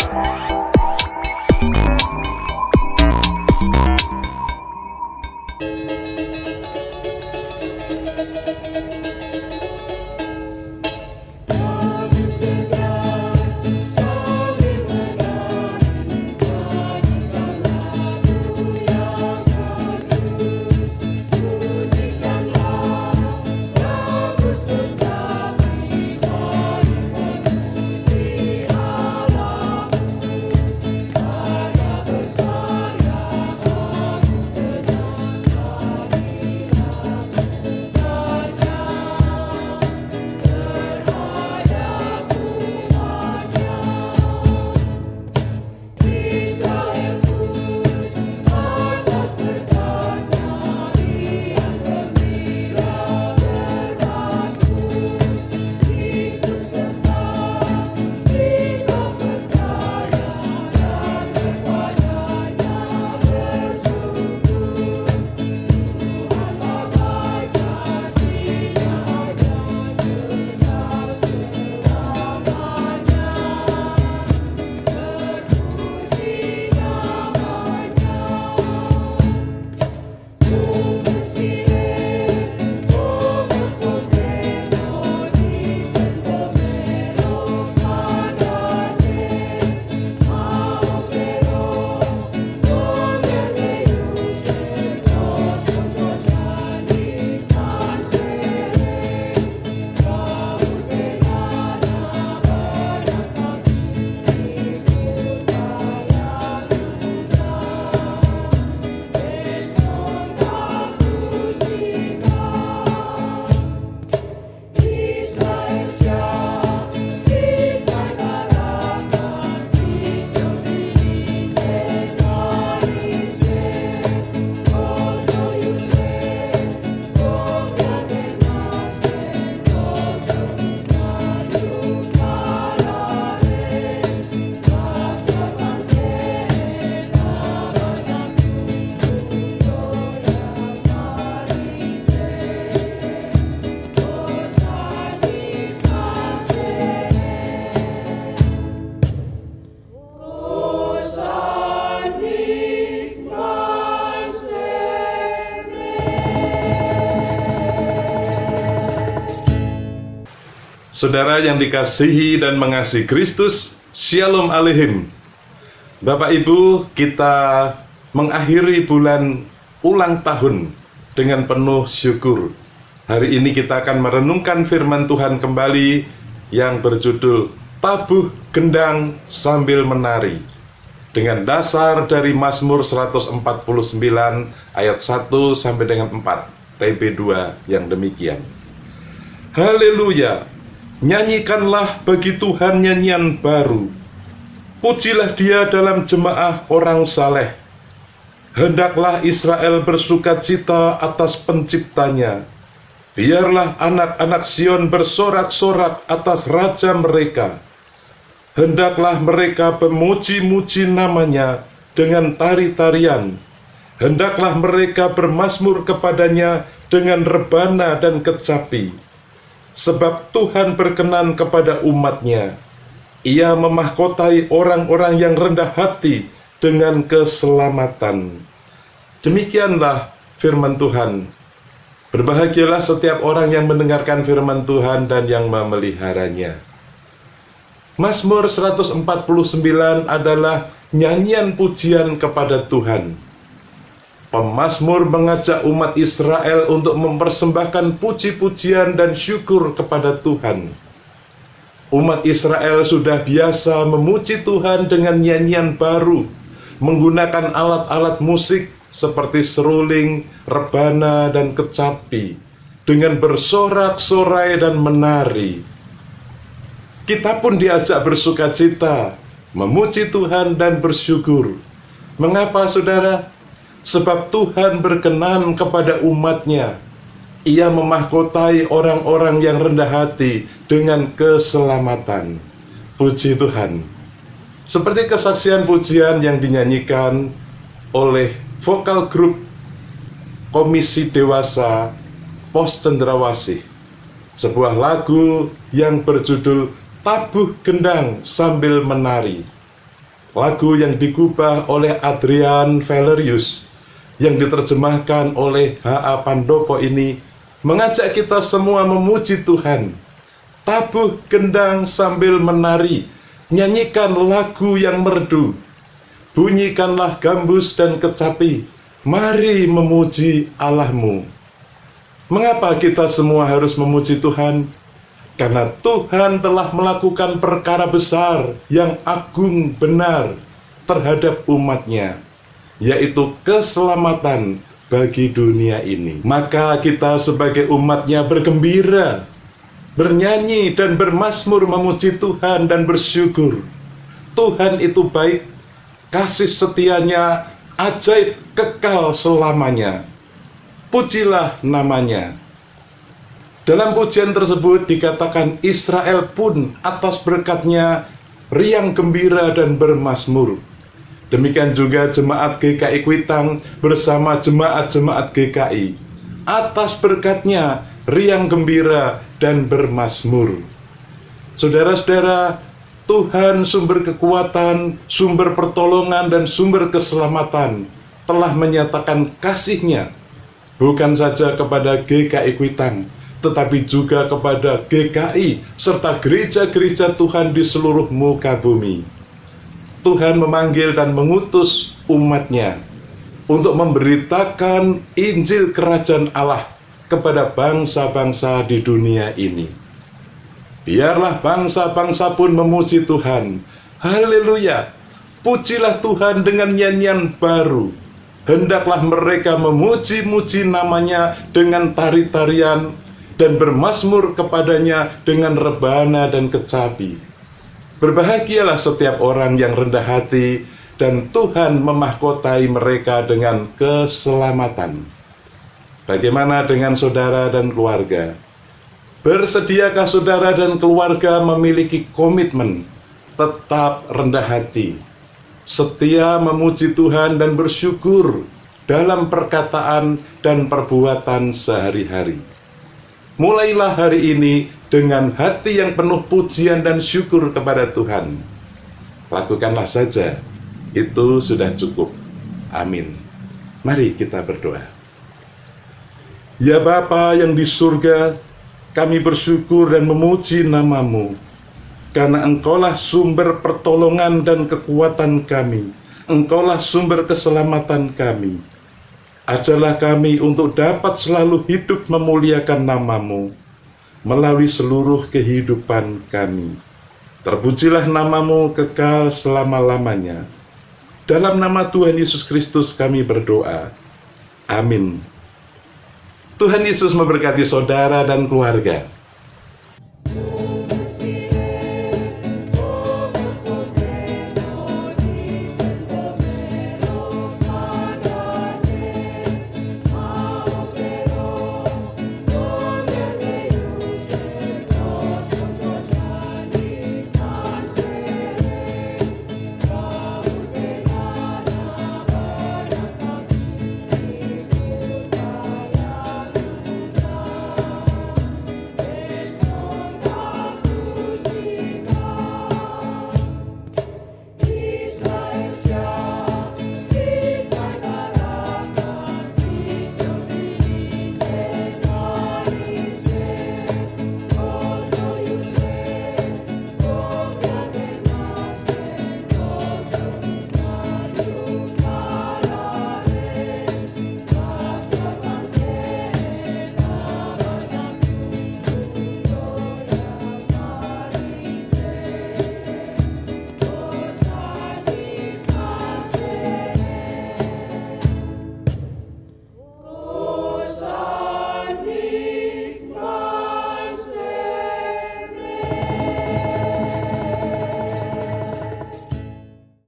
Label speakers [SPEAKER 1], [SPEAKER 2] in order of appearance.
[SPEAKER 1] Saudara yang dikasihi dan mengasihi Kristus, Shalom Aleichem. Bapak Ibu, kita mengakhiri bulan ulang tahun dengan penuh syukur. Hari ini kita akan merenungkan firman Tuhan kembali yang berjudul Tabuh Gendang Sambil Menari, dengan dasar dari Mazmur 149 ayat 1 sampai dengan 4, TB2 yang demikian. Haleluya! Nyanyikanlah bagi Tuhan nyanyian baru. Pujilah Dia dalam jemaah orang saleh. Hendaklah Israel bersukacita atas penciptanya. Biarlah anak-anak Sion bersorak-sorak atas raja mereka. Hendaklah mereka memuji-muji namanya dengan tari-tarian. Hendaklah mereka bermazmur kepadanya dengan rebana dan kecapi. Sebab Tuhan berkenan kepada umat-Nya. Ia memahkotai orang-orang yang rendah hati dengan keselamatan. Demikianlah firman Tuhan. Berbahagialah setiap orang yang mendengarkan firman Tuhan dan yang memeliharanya. Mazmur 149 adalah nyanyian pujian kepada Tuhan. Pemazmur mengajak umat Israel untuk mempersembahkan puji-pujian dan syukur kepada Tuhan. Umat Israel sudah biasa memuji Tuhan dengan nyanyian baru, menggunakan alat-alat musik seperti seruling, rebana, dan kecapi, dengan bersorak-sorai dan menari. Kita pun diajak bersukacita, memuji Tuhan dan bersyukur. Mengapa, saudara? Sebab Tuhan berkenan kepada umat-Nya. Ia memahkotai orang-orang yang rendah hati dengan keselamatan. Puji Tuhan. Seperti kesaksian pujian yang dinyanyikan oleh vokal grup Komisi Dewasa Pos Cendrawasih, sebuah lagu yang berjudul Tabuh Gendang Sambil Menari. lagu yang digubah oleh Adrian Valerius, yang diterjemahkan oleh H.A. Pandopo ini mengajak kita semua memuji Tuhan. Tabuh gendang sambil menari, nyanyikan lagu yang merdu, bunyikanlah gambus dan kecapi, mari memuji Allahmu. Mengapa kita semua harus memuji Tuhan? Karena Tuhan telah melakukan perkara besar yang agung benar terhadap umatnya, yaitu keselamatan bagi dunia ini. Maka kita sebagai umatnya bergembira, bernyanyi dan bermazmur memuji Tuhan dan bersyukur. Tuhan itu baik, kasih setianya ajaib kekal selamanya. Pujilah namanya. Dalam pujian tersebut dikatakan Israel pun atas berkatnya riang gembira dan bermazmur. Demikian juga jemaat GKI Kuitang bersama jemaat-jemaat GKI atas berkatnya riang gembira dan bermazmur. Saudara-saudara, Tuhan sumber kekuatan, sumber pertolongan dan sumber keselamatan telah menyatakan kasih-Nya bukan saja kepada GKI Kuitang, tetapi juga kepada GKI serta gereja-gereja Tuhan di seluruh muka bumi. Tuhan memanggil dan mengutus umat-Nya untuk memberitakan Injil Kerajaan Allah kepada bangsa-bangsa di dunia ini. Biarlah bangsa-bangsa pun memuji Tuhan. Haleluya! Pujilah Tuhan dengan nyanyian baru. Hendaklah mereka memuji-muji namanya dengan tari-tarian dan bermazmur kepadanya dengan rebana dan kecapi. Berbahagialah setiap orang yang rendah hati, dan Tuhan memahkotai mereka dengan keselamatan. Bagaimana dengan saudara dan keluarga? Bersediakah saudara dan keluarga memiliki komitmen tetap rendah hati, setia memuji Tuhan dan bersyukur dalam perkataan dan perbuatan sehari-hari? Mulailah hari ini dengan hati yang penuh pujian dan syukur kepada Tuhan. Lakukanlah saja, itu sudah cukup. Amin. Mari kita berdoa. Ya Bapa yang di surga, kami bersyukur dan memuji nama-Mu, karena Engkaulah sumber pertolongan dan kekuatan kami. Engkaulah sumber keselamatan kami. Ajarlah kami untuk dapat selalu hidup memuliakan nama-Mu melalui seluruh kehidupan kami. Terpujilah nama-Mu kekal selama-lamanya. Dalam nama Tuhan Yesus Kristus kami berdoa. Amin. Tuhan Yesus memberkati saudara dan keluarga.